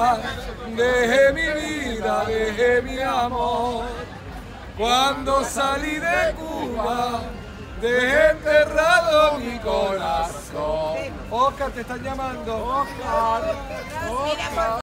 Cuba, dejé mi vida, dejé mi amor. Cuando salí de Cuba, dejé enterrado mi corazón. Oscar, te están llamando. Oscar.